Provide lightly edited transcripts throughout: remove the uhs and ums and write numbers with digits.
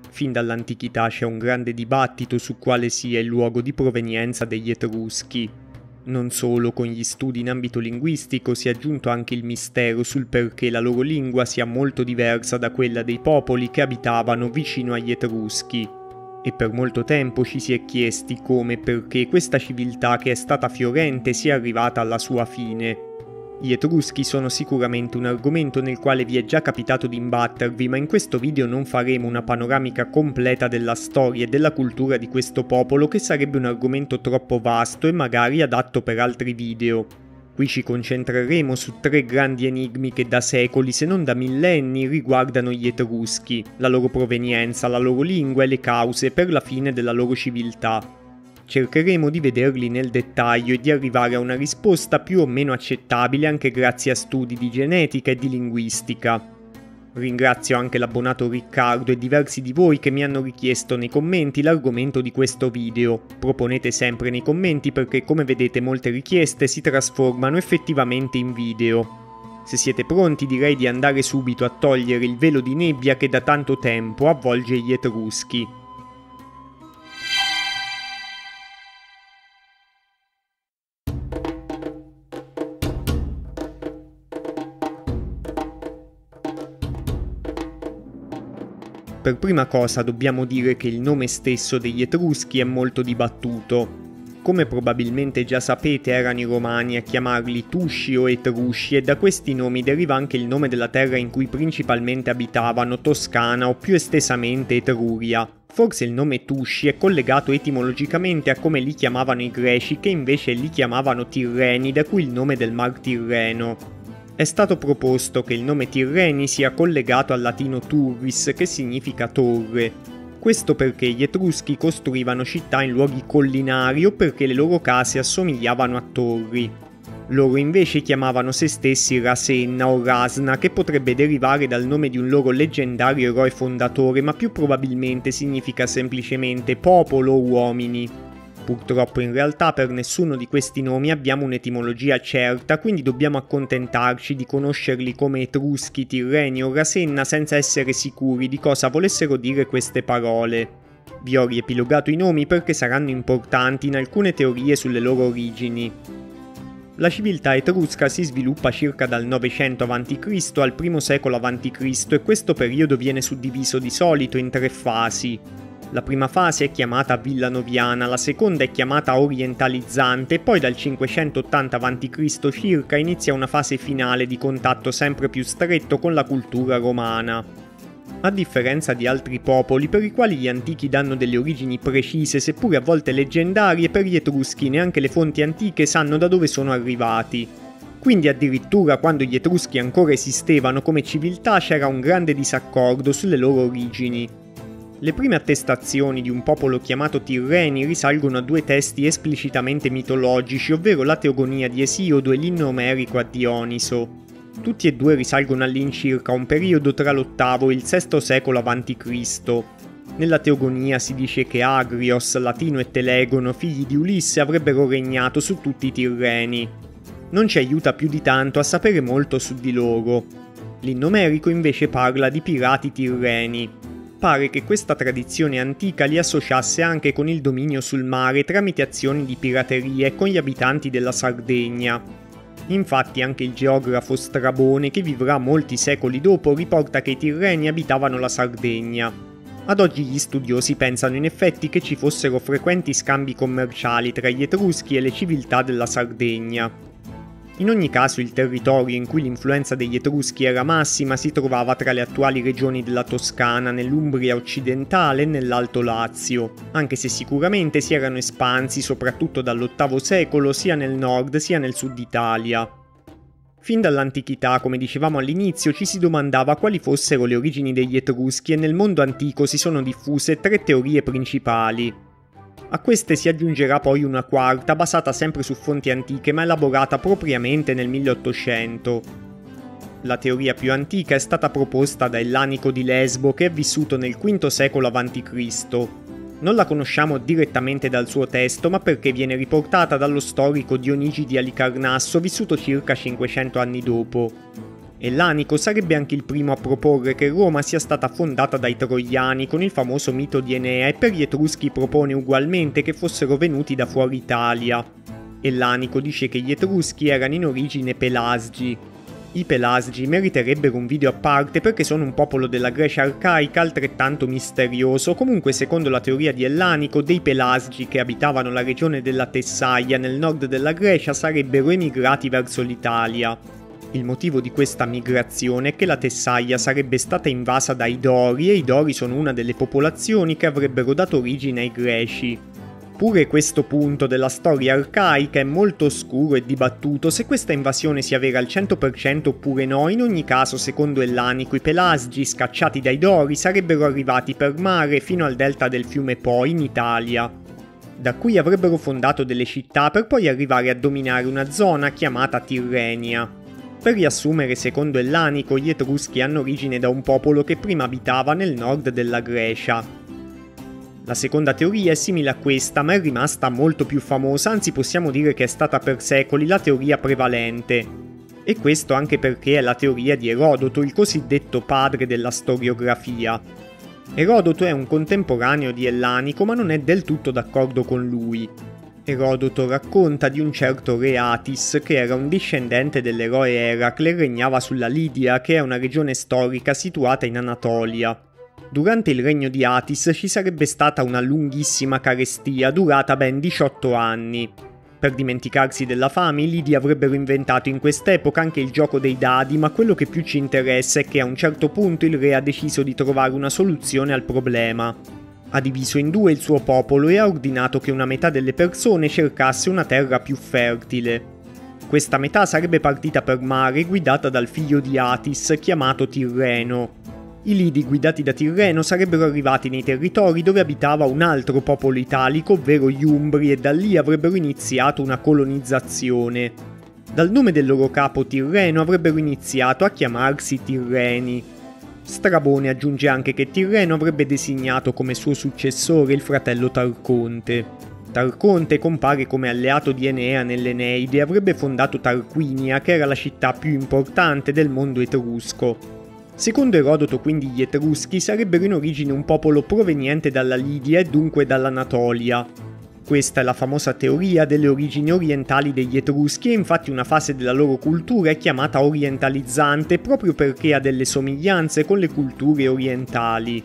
Fin dall'antichità c'è un grande dibattito su quale sia il luogo di provenienza degli Etruschi. Non solo, con gli studi in ambito linguistico si è aggiunto anche il mistero sul perché la loro lingua sia molto diversa da quella dei popoli che abitavano vicino agli Etruschi. E per molto tempo ci si è chiesti come e perché questa civiltà che è stata fiorente sia arrivata alla sua fine. Gli Etruschi sono sicuramente un argomento nel quale vi è già capitato di imbattervi, ma in questo video non faremo una panoramica completa della storia e della cultura di questo popolo, che sarebbe un argomento troppo vasto e magari adatto per altri video. Qui ci concentreremo su 3 grandi enigmi che da secoli, se non da millenni, riguardano gli Etruschi, la loro provenienza, la loro lingua e le cause per la fine della loro civiltà. Cercheremo di vederli nel dettaglio e di arrivare a una risposta più o meno accettabile anche grazie a studi di genetica e di linguistica. Ringrazio anche l'abbonato Riccardo e diversi di voi che mi hanno richiesto nei commenti l'argomento di questo video. Proponete sempre nei commenti perché, come vedete, molte richieste si trasformano effettivamente in video. Se siete pronti, direi di andare subito a togliere il velo di nebbia che da tanto tempo avvolge gli Etruschi. Per prima cosa dobbiamo dire che il nome stesso degli Etruschi è molto dibattuto. Come probabilmente già sapete, erano i Romani a chiamarli Tusci o Etrusci, e da questi nomi deriva anche il nome della terra in cui principalmente abitavano, Toscana o più estesamente Etruria. Forse il nome Tusci è collegato etimologicamente a come li chiamavano i Greci, che invece li chiamavano Tirreni, da cui il nome del mar Tirreno. È stato proposto che il nome Tirreni sia collegato al latino turris, che significa torre. Questo perché gli Etruschi costruivano città in luoghi collinari o perché le loro case assomigliavano a torri. Loro invece chiamavano se stessi Rasenna o Rasna, che potrebbe derivare dal nome di un loro leggendario eroe fondatore, ma più probabilmente significa semplicemente popolo o uomini. Purtroppo in realtà per nessuno di questi nomi abbiamo un'etimologia certa, quindi dobbiamo accontentarci di conoscerli come Etruschi, Tirreni o Rasenna senza essere sicuri di cosa volessero dire queste parole. Vi ho riepilogato i nomi perché saranno importanti in alcune teorie sulle loro origini. La civiltà etrusca si sviluppa circa dal 900 a.C. al I secolo a.C. e questo periodo viene suddiviso di solito in 3 fasi. La prima fase è chiamata Villanoviana, la seconda è chiamata Orientalizzante e poi dal 580 a.C. circa inizia una fase finale di contatto sempre più stretto con la cultura romana. A differenza di altri popoli per i quali gli antichi danno delle origini precise, seppure a volte leggendarie, per gli Etruschi neanche le fonti antiche sanno da dove sono arrivati. Quindi addirittura quando gli Etruschi ancora esistevano come civiltà c'era un grande disaccordo sulle loro origini. Le prime attestazioni di un popolo chiamato Tirreni risalgono a 2 testi esplicitamente mitologici, ovvero la Teogonia di Esiodo e l'inno omerico a Dioniso. Tutti e 2 risalgono all'incirca a un periodo tra l'VIII e il VI secolo a.C. Nella Teogonia si dice che Agrios, Latino e Telegono, figli di Ulisse, avrebbero regnato su tutti i Tirreni. Non ci aiuta più di tanto a sapere molto su di loro. L'inno omerico invece parla di pirati tirreni. Pare che questa tradizione antica li associasse anche con il dominio sul mare tramite azioni di pirateria con gli abitanti della Sardegna. Infatti anche il geografo Strabone, che vivrà molti secoli dopo, riporta che i Tirreni abitavano la Sardegna. Ad oggi gli studiosi pensano in effetti che ci fossero frequenti scambi commerciali tra gli Etruschi e le civiltà della Sardegna. In ogni caso il territorio in cui l'influenza degli Etruschi era massima si trovava tra le attuali regioni della Toscana, nell'Umbria occidentale e nell'Alto Lazio, anche se sicuramente si erano espansi soprattutto dall'VIII secolo sia nel nord sia nel sud Italia. Fin dall'antichità, come dicevamo all'inizio, ci si domandava quali fossero le origini degli Etruschi e nel mondo antico si sono diffuse 3 teorie principali. A queste si aggiungerà poi una quarta, basata sempre su fonti antiche ma elaborata propriamente nel 1800. La teoria più antica è stata proposta da Ellanico di Lesbo, che è vissuto nel V secolo a.C. Non la conosciamo direttamente dal suo testo, ma perché viene riportata dallo storico Dionigi di Alicarnasso, vissuto circa 500 anni dopo. Ellanico sarebbe anche il primo a proporre che Roma sia stata fondata dai Troiani con il famoso mito di Enea, e per gli Etruschi propone ugualmente che fossero venuti da fuori Italia. Ellanico dice che gli Etruschi erano in origine pelasgi. I pelasgi meriterebbero un video a parte perché sono un popolo della Grecia arcaica altrettanto misterioso. Comunque, secondo la teoria di Ellanico, dei pelasgi che abitavano la regione della Tessaia nel nord della Grecia sarebbero emigrati verso l'Italia. Il motivo di questa migrazione è che la Tessaia sarebbe stata invasa dai Dori, e i Dori sono una delle popolazioni che avrebbero dato origine ai Greci. Pure questo punto della storia arcaica è molto oscuro e dibattuto se questa invasione sia vera al 100% oppure no. In ogni caso, secondo Ellanico, i pelasgi, scacciati dai Dori, sarebbero arrivati per mare fino al delta del fiume Po in Italia. Da qui avrebbero fondato delle città per poi arrivare a dominare una zona chiamata Tirrenia. Per riassumere, secondo Ellanico, gli Etruschi hanno origine da un popolo che prima abitava nel nord della Grecia. La seconda teoria è simile a questa, ma è rimasta molto più famosa, anzi possiamo dire che è stata per secoli la teoria prevalente. E questo anche perché è la teoria di Erodoto, il cosiddetto padre della storiografia. Erodoto è un contemporaneo di Ellanico, ma non è del tutto d'accordo con lui. Erodoto racconta di un certo re Atis, che era un discendente dell'eroe Eracle e regnava sulla Lidia, che è una regione storica situata in Anatolia. Durante il regno di Atis ci sarebbe stata una lunghissima carestia durata ben 18 anni. Per dimenticarsi della fame, i Lidi avrebbero inventato in quest'epoca anche il gioco dei dadi, ma quello che più ci interessa è che a un certo punto il re ha deciso di trovare una soluzione al problema. Ha diviso in due il suo popolo e ha ordinato che una metà delle persone cercasse una terra più fertile. Questa metà sarebbe partita per mare guidata dal figlio di Atis chiamato Tirreno. I Lidi guidati da Tirreno sarebbero arrivati nei territori dove abitava un altro popolo italico, ovvero gli Umbri, e da lì avrebbero iniziato una colonizzazione. Dal nome del loro capo Tirreno avrebbero iniziato a chiamarsi Tirreni. Strabone aggiunge anche che Tirreno avrebbe designato come suo successore il fratello Tarconte. Tarconte compare come alleato di Enea nell'Eneide e avrebbe fondato Tarquinia, che era la città più importante del mondo etrusco. Secondo Erodoto, quindi, gli Etruschi sarebbero in origine un popolo proveniente dalla Lidia e dunque dall'Anatolia. Questa è la famosa teoria delle origini orientali degli Etruschi, e infatti una fase della loro cultura è chiamata orientalizzante proprio perché ha delle somiglianze con le culture orientali.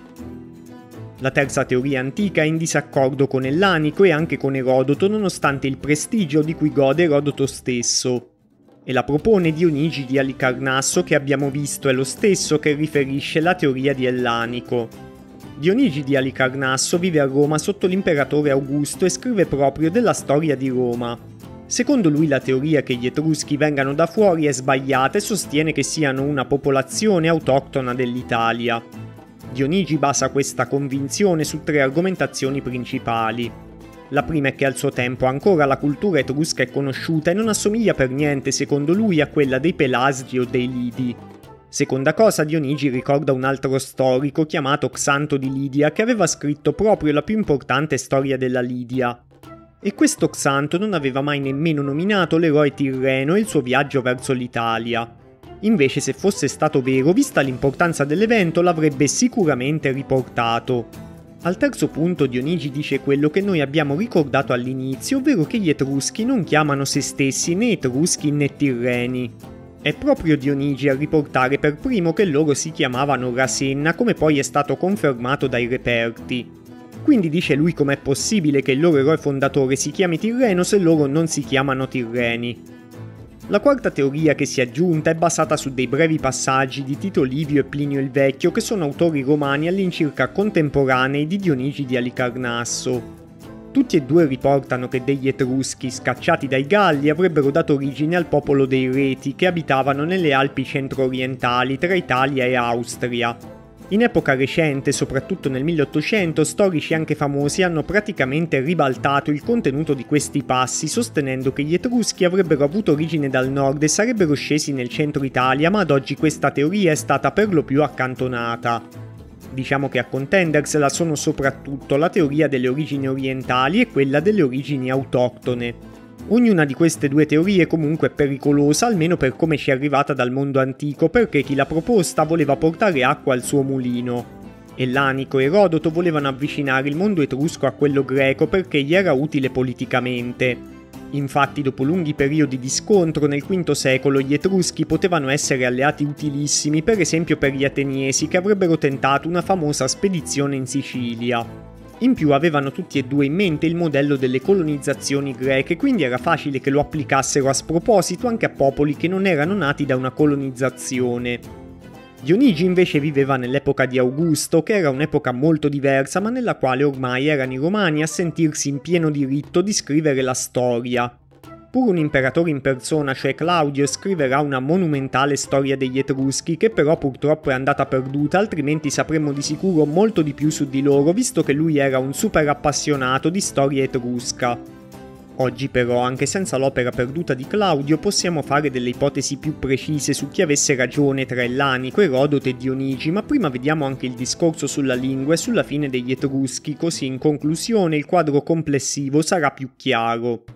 La terza teoria antica è in disaccordo con Ellanico e anche con Erodoto, nonostante il prestigio di cui gode Erodoto stesso. E la propone Dionigi di Alicarnasso, che abbiamo visto è lo stesso che riferisce la teoria di Ellanico. Dionigi di Alicarnasso vive a Roma sotto l'imperatore Augusto e scrive proprio della storia di Roma. Secondo lui la teoria che gli Etruschi vengano da fuori è sbagliata e sostiene che siano una popolazione autoctona dell'Italia. Dionigi basa questa convinzione su 3 argomentazioni principali. La prima è che al suo tempo ancora la cultura etrusca è conosciuta e non assomiglia per niente, secondo lui, a quella dei Pelasgi o dei Lidi. Seconda cosa, Dionigi ricorda un altro storico chiamato Xanto di Lidia che aveva scritto proprio la più importante storia della Lidia. E questo Xanto non aveva mai nemmeno nominato l'eroe Tirreno e il suo viaggio verso l'Italia. Invece, se fosse stato vero, vista l'importanza dell'evento, l'avrebbe sicuramente riportato. Al terzo punto Dionigi dice quello che noi abbiamo ricordato all'inizio, ovvero che gli Etruschi non chiamano se stessi né Etruschi né Tirreni. È proprio Dionigi a riportare per primo che loro si chiamavano Rasenna, come poi è stato confermato dai reperti. Quindi dice lui com'è possibile che il loro eroe fondatore si chiami Tirreno se loro non si chiamano Tirreni. La quarta teoria che si è aggiunta è basata su dei brevi passaggi di Tito Livio e Plinio il Vecchio, che sono autori romani all'incirca contemporanei di Dionigi di Alicarnasso. Tutti e due riportano che degli Etruschi, scacciati dai Galli, avrebbero dato origine al popolo dei Reti, che abitavano nelle Alpi centro-orientali tra Italia e Austria. In epoca recente, soprattutto nel 1800, storici anche famosi hanno praticamente ribaltato il contenuto di questi passi, sostenendo che gli Etruschi avrebbero avuto origine dal nord e sarebbero scesi nel centro Italia, ma ad oggi questa teoria è stata per lo più accantonata. Diciamo che a contendersela sono soprattutto la teoria delle origini orientali e quella delle origini autoctone. Ognuna di queste due teorie comunque è pericolosa, almeno per come ci è arrivata dal mondo antico, perché chi l'ha proposta voleva portare acqua al suo mulino. Ellanico e Erodoto volevano avvicinare il mondo etrusco a quello greco perché gli era utile politicamente. Infatti, dopo lunghi periodi di scontro, nel V secolo gli Etruschi potevano essere alleati utilissimi, per esempio per gli Ateniesi che avrebbero tentato una famosa spedizione in Sicilia. In più avevano tutti e due in mente il modello delle colonizzazioni greche, quindi era facile che lo applicassero a sproposito anche a popoli che non erano nati da una colonizzazione. Dionigi invece viveva nell'epoca di Augusto, che era un'epoca molto diversa, ma nella quale ormai erano i romani a sentirsi in pieno diritto di scrivere la storia. Pur un imperatore in persona, cioè Claudio, scriverà una monumentale storia degli Etruschi, che però purtroppo è andata perduta, altrimenti sapremmo di sicuro molto di più su di loro, visto che lui era un super appassionato di storia etrusca. Oggi però, anche senza l'opera perduta di Claudio, possiamo fare delle ipotesi più precise su chi avesse ragione tra Ellanico, Erodoto e Dionigi, ma prima vediamo anche il discorso sulla lingua e sulla fine degli Etruschi, così in conclusione il quadro complessivo sarà più chiaro.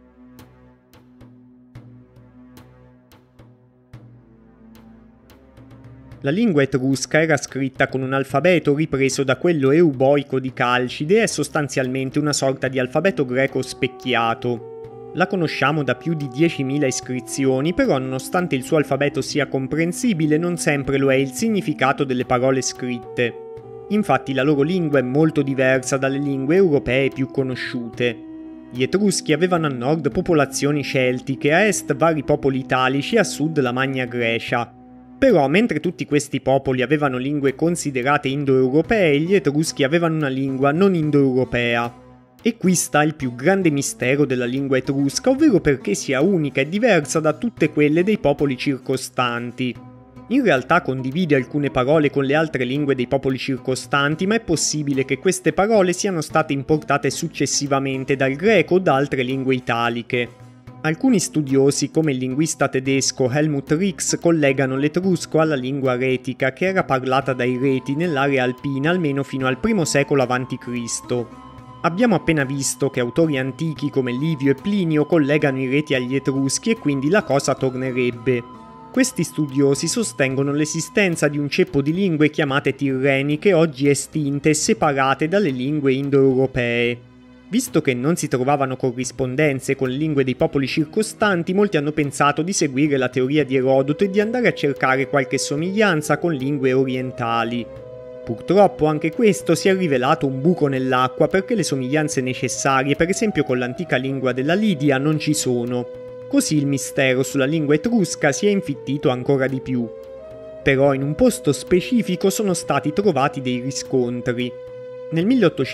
La lingua etrusca era scritta con un alfabeto ripreso da quello euboico di Calcide e è sostanzialmente una sorta di alfabeto greco specchiato. La conosciamo da più di 10.000 iscrizioni, però nonostante il suo alfabeto sia comprensibile, non sempre lo è il significato delle parole scritte. Infatti la loro lingua è molto diversa dalle lingue europee più conosciute. Gli Etruschi avevano a nord popolazioni celtiche, a est vari popoli italici e a sud la Magna Grecia. Però, mentre tutti questi popoli avevano lingue considerate indoeuropee, gli Etruschi avevano una lingua non indoeuropea. E qui sta il più grande mistero della lingua etrusca, ovvero perché sia unica e diversa da tutte quelle dei popoli circostanti. In realtà condivide alcune parole con le altre lingue dei popoli circostanti, ma è possibile che queste parole siano state importate successivamente dal greco o da altre lingue italiche. Alcuni studiosi, come il linguista tedesco Helmut Rix, collegano l'etrusco alla lingua retica, che era parlata dai Reti nell'area alpina almeno fino al I secolo a.C. Abbiamo appena visto che autori antichi come Livio e Plinio collegano i Reti agli Etruschi e quindi la cosa tornerebbe. Questi studiosi sostengono l'esistenza di un ceppo di lingue chiamate tirreniche oggi estinte e separate dalle lingue indoeuropee. Visto che non si trovavano corrispondenze con le lingue dei popoli circostanti, molti hanno pensato di seguire la teoria di Erodoto e di andare a cercare qualche somiglianza con lingue orientali. Purtroppo anche questo si è rivelato un buco nell'acqua perché le somiglianze necessarie, per esempio con l'antica lingua della Lidia, non ci sono. Così il mistero sulla lingua etrusca si è infittito ancora di più. Però in un posto specifico sono stati trovati dei riscontri. Nel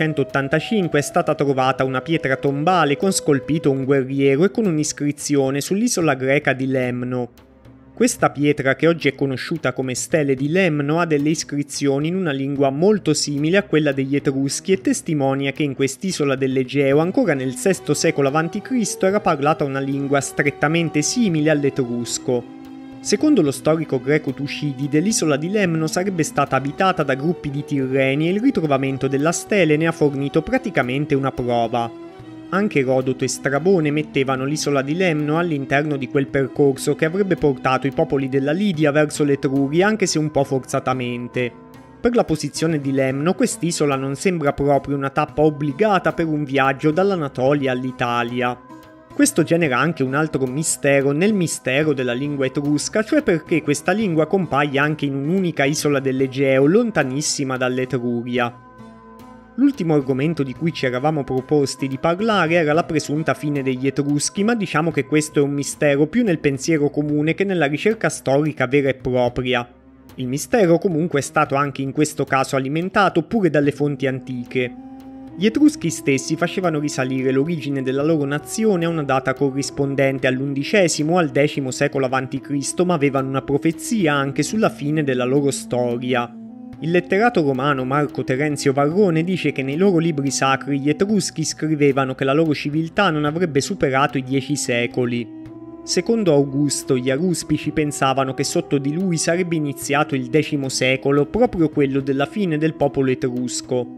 1885 è stata trovata una pietra tombale con scolpito un guerriero e con un'iscrizione sull'isola greca di Lemno. Questa pietra, che oggi è conosciuta come stele di Lemno, ha delle iscrizioni in una lingua molto simile a quella degli Etruschi e testimonia che in quest'isola dell'Egeo, ancora nel VI secolo a.C., era parlata una lingua strettamente simile all'etrusco. Secondo lo storico greco Tucidide, l'isola di Lemno sarebbe stata abitata da gruppi di Tirreni e il ritrovamento della stele ne ha fornito praticamente una prova. Anche Erodoto e Strabone mettevano l'isola di Lemno all'interno di quel percorso che avrebbe portato i popoli della Lidia verso l'Etruria, anche se un po' forzatamente. Per la posizione di Lemno, quest'isola non sembra proprio una tappa obbligata per un viaggio dall'Anatolia all'Italia. Questo genera anche un altro mistero nel mistero della lingua etrusca, cioè perché questa lingua compaia anche in un'unica isola dell'Egeo, lontanissima dall'Etruria. L'ultimo argomento di cui ci eravamo proposti di parlare era la presunta fine degli Etruschi, ma diciamo che questo è un mistero più nel pensiero comune che nella ricerca storica vera e propria. Il mistero comunque è stato anche in questo caso alimentato pure dalle fonti antiche. Gli Etruschi stessi facevano risalire l'origine della loro nazione a una data corrispondente all'XI o al X secolo a.C., ma avevano una profezia anche sulla fine della loro storia. Il letterato romano Marco Terenzio Varrone dice che nei loro libri sacri gli Etruschi scrivevano che la loro civiltà non avrebbe superato i 10 secoli. Secondo Augusto, gli Aruspici pensavano che sotto di lui sarebbe iniziato il X secolo, proprio quello della fine del popolo etrusco.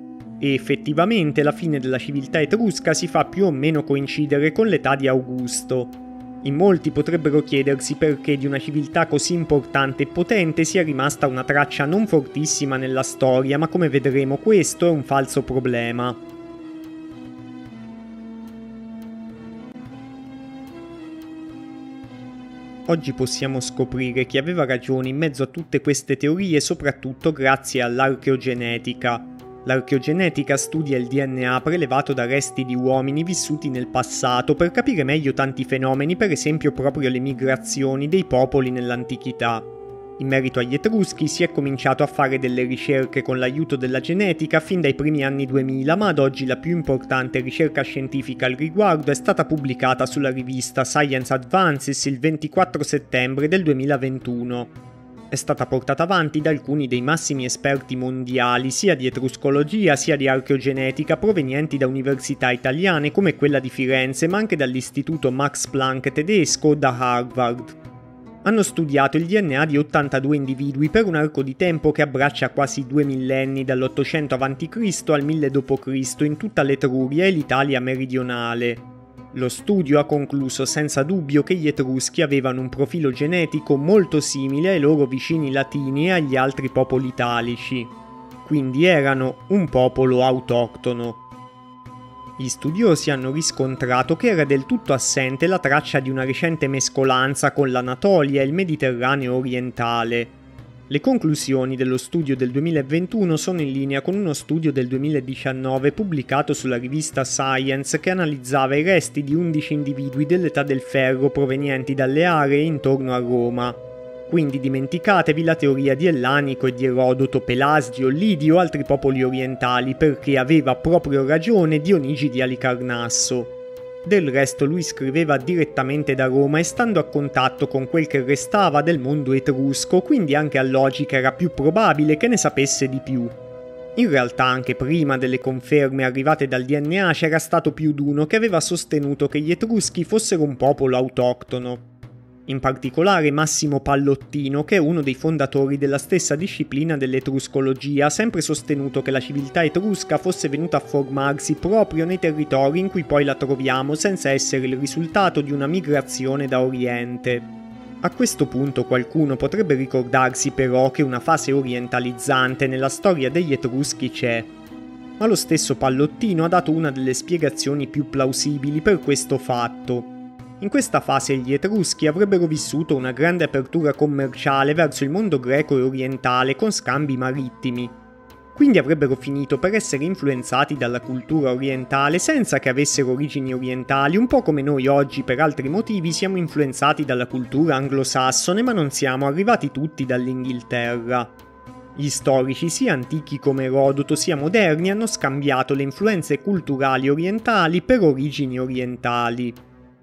e effettivamente la fine della civiltà etrusca si fa più o meno coincidere con l'età di Augusto. In molti potrebbero chiedersi perché di una civiltà così importante e potente sia rimasta una traccia non fortissima nella storia, ma come vedremo questo è un falso problema. Oggi possiamo scoprire chi aveva ragione in mezzo a tutte queste teorie soprattutto grazie all'archeogenetica. L'archeogenetica studia il DNA prelevato da resti di uomini vissuti nel passato per capire meglio tanti fenomeni, per esempio proprio le migrazioni dei popoli nell'antichità. In merito agli Etruschi si è cominciato a fare delle ricerche con l'aiuto della genetica fin dai primi anni 2000, ma ad oggi la più importante ricerca scientifica al riguardo è stata pubblicata sulla rivista Science Advances il 24 settembre del 2021. È stata portata avanti da alcuni dei massimi esperti mondiali sia di etruscologia sia di archeogenetica provenienti da università italiane come quella di Firenze, ma anche dall'istituto Max Planck tedesco o da Harvard. Hanno studiato il DNA di 82 individui per un arco di tempo che abbraccia quasi 2 millenni, dall'800 a.C. al 1000 d.C. in tutta l'Etruria e l'Italia meridionale. Lo studio ha concluso senza dubbio che gli Etruschi avevano un profilo genetico molto simile ai loro vicini latini e agli altri popoli italici. Quindi erano un popolo autoctono. Gli studiosi hanno riscontrato che era del tutto assente la traccia di una recente mescolanza con l'Anatolia e il Mediterraneo orientale. Le conclusioni dello studio del 2021 sono in linea con uno studio del 2019 pubblicato sulla rivista Science che analizzava i resti di 11 individui dell'età del ferro provenienti dalle aree intorno a Roma. Quindi dimenticatevi la teoria di Ellanico e di Erodoto, Pelasgi o Lidio o altri popoli orientali, perché aveva proprio ragione Dionigi di Alicarnasso. Del resto lui scriveva direttamente da Roma e stando a contatto con quel che restava del mondo etrusco, quindi anche a logica era più probabile che ne sapesse di più. In realtà anche prima delle conferme arrivate dal DNA c'era stato più d'uno che aveva sostenuto che gli Etruschi fossero un popolo autoctono. In particolare Massimo Pallottino, che è uno dei fondatori della stessa disciplina dell'etruscologia, ha sempre sostenuto che la civiltà etrusca fosse venuta a formarsi proprio nei territori in cui poi la troviamo, senza essere il risultato di una migrazione da Oriente. A questo punto qualcuno potrebbe ricordarsi però che una fase orientalizzante nella storia degli Etruschi c'è. Ma lo stesso Pallottino ha dato una delle spiegazioni più plausibili per questo fatto. In questa fase gli Etruschi avrebbero vissuto una grande apertura commerciale verso il mondo greco e orientale con scambi marittimi. Quindi avrebbero finito per essere influenzati dalla cultura orientale senza che avessero origini orientali, un po' come noi oggi per altri motivi siamo influenzati dalla cultura anglosassone ma non siamo arrivati tutti dall'Inghilterra. Gli storici sia antichi come Erodoto sia moderni hanno scambiato le influenze culturali orientali per origini orientali.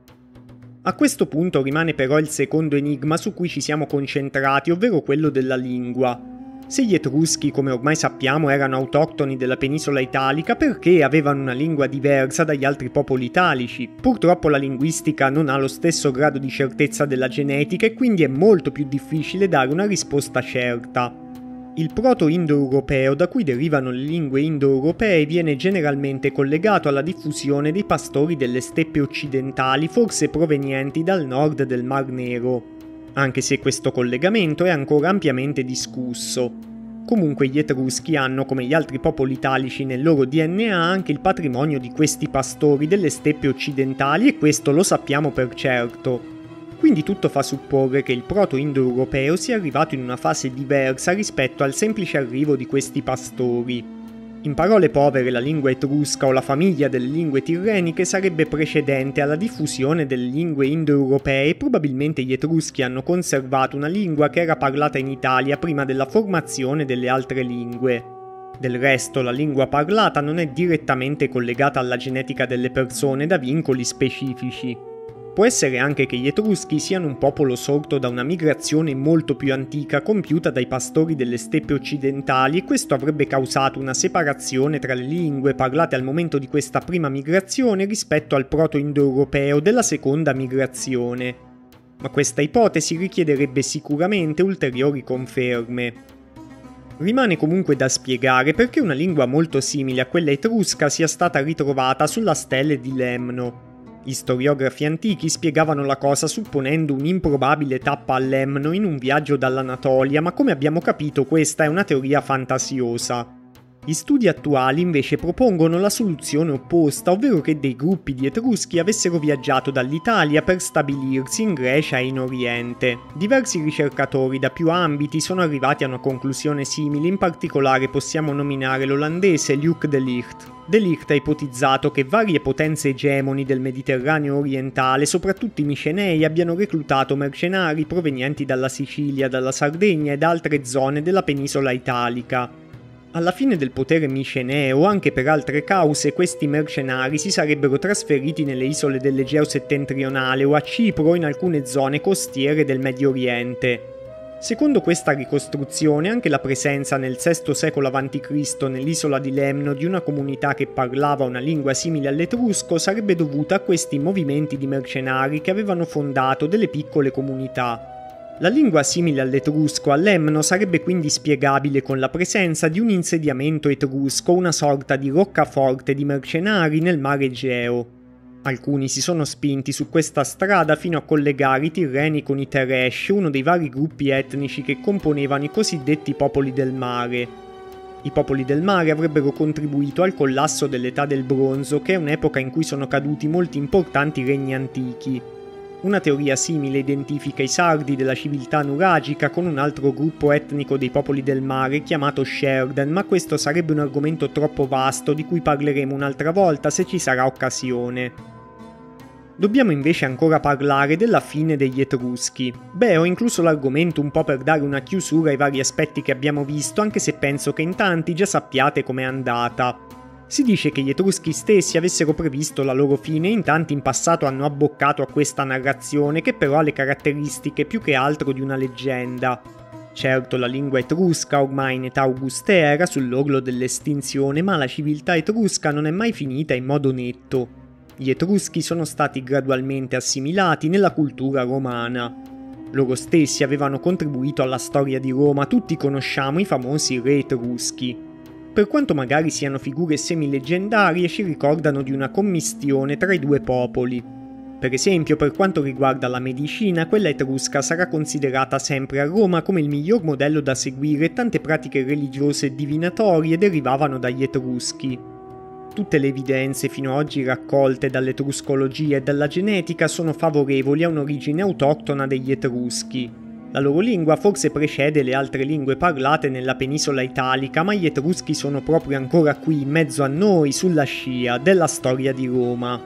A questo punto rimane però il secondo enigma su cui ci siamo concentrati, ovvero quello della lingua. Se gli Etruschi, come ormai sappiamo, erano autoctoni della penisola italica, perché avevano una lingua diversa dagli altri popoli italici? Purtroppo la linguistica non ha lo stesso grado di certezza della genetica e quindi è molto più difficile dare una risposta certa. Il proto-indoeuropeo, da cui derivano le lingue indoeuropee, viene generalmente collegato alla diffusione dei pastori delle steppe occidentali, forse provenienti dal nord del Mar Nero, anche se questo collegamento è ancora ampiamente discusso. Comunque gli Etruschi hanno, come gli altri popoli italici nel loro DNA, anche il patrimonio di questi pastori delle steppe occidentali e questo lo sappiamo per certo. Quindi tutto fa supporre che il proto-indoeuropeo sia arrivato in una fase diversa rispetto al semplice arrivo di questi pastori. In parole povere, la lingua etrusca o la famiglia delle lingue tirreniche sarebbe precedente alla diffusione delle lingue indoeuropee e probabilmente gli Etruschi hanno conservato una lingua che era parlata in Italia prima della formazione delle altre lingue. Del resto, la lingua parlata non è direttamente collegata alla genetica delle persone da vincoli specifici. Può essere anche che gli Etruschi siano un popolo sorto da una migrazione molto più antica compiuta dai pastori delle steppe occidentali e questo avrebbe causato una separazione tra le lingue parlate al momento di questa prima migrazione rispetto al proto-indoeuropeo della seconda migrazione. Ma questa ipotesi richiederebbe sicuramente ulteriori conferme. Rimane comunque da spiegare perché una lingua molto simile a quella etrusca sia stata ritrovata sulla stele di Lemno. Gli storiografi antichi spiegavano la cosa supponendo un'improbabile tappa a Lemno in un viaggio dall'Anatolia, ma come abbiamo capito questa è una teoria fantasiosa. Gli studi attuali invece propongono la soluzione opposta, ovvero che dei gruppi di Etruschi avessero viaggiato dall'Italia per stabilirsi in Grecia e in Oriente. Diversi ricercatori da più ambiti sono arrivati a una conclusione simile, in particolare possiamo nominare l'olandese Luc de Ligt. De Ligt ha ipotizzato che varie potenze egemoni del Mediterraneo orientale, soprattutto i Micenei, abbiano reclutato mercenari provenienti dalla Sicilia, dalla Sardegna e da altre zone della penisola italica. Alla fine del potere miceneo, anche per altre cause, questi mercenari si sarebbero trasferiti nelle isole dell'Egeo settentrionale o a Cipro o in alcune zone costiere del Medio Oriente. Secondo questa ricostruzione, anche la presenza nel VI secolo a.C. nell'isola di Lemno di una comunità che parlava una lingua simile all'etrusco sarebbe dovuta a questi movimenti di mercenari che avevano fondato delle piccole comunità. La lingua simile all'etrusco a Lemno sarebbe quindi spiegabile con la presenza di un insediamento etrusco, una sorta di roccaforte di mercenari nel mare Egeo. Alcuni si sono spinti su questa strada fino a collegare i Tirreni con i Teresh, uno dei vari gruppi etnici che componevano i cosiddetti popoli del mare. I popoli del mare avrebbero contribuito al collasso dell'età del bronzo, che è un'epoca in cui sono caduti molti importanti regni antichi. Una teoria simile identifica i Sardi della civiltà nuragica con un altro gruppo etnico dei popoli del mare chiamato Sherden, ma questo sarebbe un argomento troppo vasto di cui parleremo un'altra volta se ci sarà occasione. Dobbiamo invece ancora parlare della fine degli Etruschi. Beh, ho incluso l'argomento un po' per dare una chiusura ai vari aspetti che abbiamo visto, anche se penso che in tanti già sappiate com'è andata. Si dice che gli Etruschi stessi avessero previsto la loro fine e in tanti in passato hanno abboccato a questa narrazione che però ha le caratteristiche più che altro di una leggenda. Certo, la lingua etrusca ormai in età augustea era sull'orlo dell'estinzione, ma la civiltà etrusca non è mai finita in modo netto. Gli Etruschi sono stati gradualmente assimilati nella cultura romana. Loro stessi avevano contribuito alla storia di Roma, tutti conosciamo i famosi re etruschi. Per quanto magari siano figure semi-leggendarie, ci ricordano di una commistione tra i due popoli. Per esempio, per quanto riguarda la medicina, quella etrusca sarà considerata sempre a Roma come il miglior modello da seguire e tante pratiche religiose e divinatorie derivavano dagli Etruschi. Tutte le evidenze fino ad oggi raccolte dall'etruscologia e dalla genetica sono favorevoli a un'origine autoctona degli Etruschi. La loro lingua forse precede le altre lingue parlate nella penisola italica, ma gli Etruschi sono proprio ancora qui, in mezzo a noi, sulla scia della storia di Roma.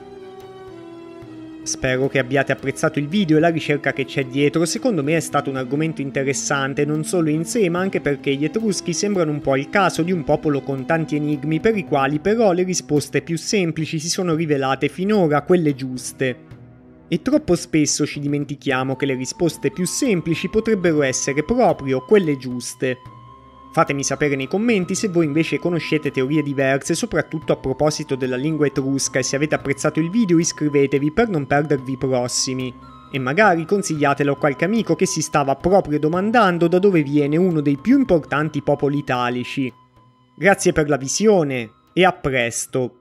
Spero che abbiate apprezzato il video e la ricerca che c'è dietro. Secondo me è stato un argomento interessante non solo in sé, ma anche perché gli Etruschi sembrano un po' il caso di un popolo con tanti enigmi per i quali però le risposte più semplici si sono rivelate finora quelle giuste. E troppo spesso ci dimentichiamo che le risposte più semplici potrebbero essere proprio quelle giuste. Fatemi sapere nei commenti se voi invece conoscete teorie diverse, soprattutto a proposito della lingua etrusca, e se avete apprezzato il video iscrivetevi per non perdervi i prossimi. E magari consigliatelo a qualche amico che si stava proprio domandando da dove viene uno dei più importanti popoli italici. Grazie per la visione e a presto!